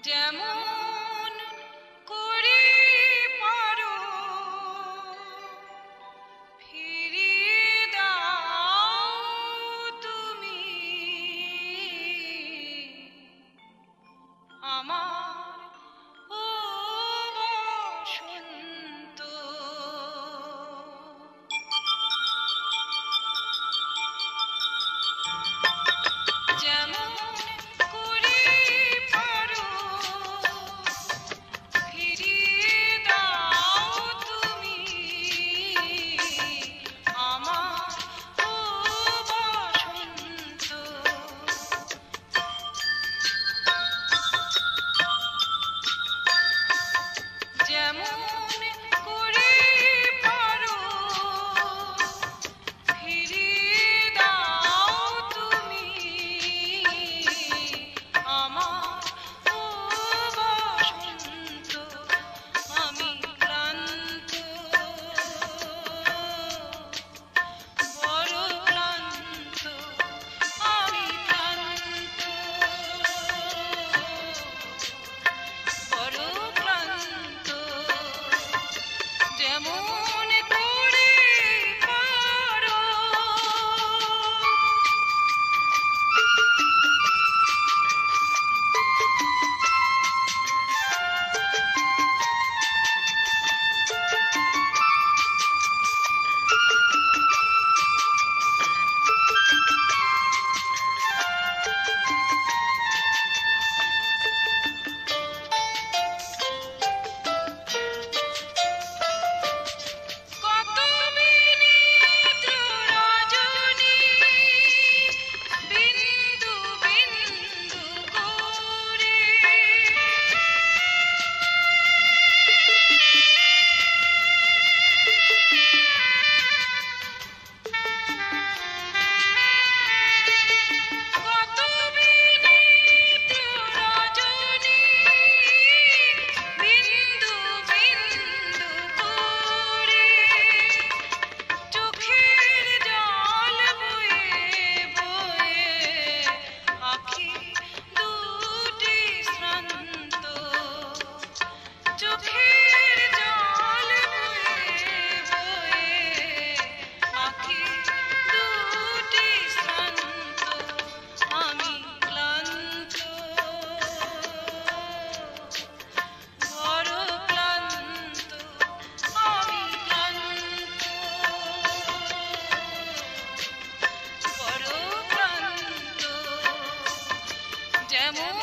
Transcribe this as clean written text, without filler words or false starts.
যেমন করে পারো ফিরিয়ে দাও তুমি আমার ও বসন্ত। যেমন করে পারো ফিরিয়ে দাও তুমি আমার ও বসন্ত। যেমন করে পারো ফিরিয়ে দাও তুমি আমার ও বসন্ত। আমি ক্লান্ত, বড় ক্লান্ত, আমি ক্লান্ত, বড় ক্লান্ত। যেমন করে পারো কত বিনীত রজনী বিন্দু বিন্দু করে কত বিনীত রজনী বিন্দু বিন্দু করে চোখের জল বয়ে বয়ে আঁখি দুটি শ্রান্ত। চোখের জল বয়ে বয়ে আঁখি দুটি শ্রান্ত। আমি ক্লান্ত, বড় ক্লান্ত, আমি ক্লান্ত, বড় ক্লান্ত। যেমন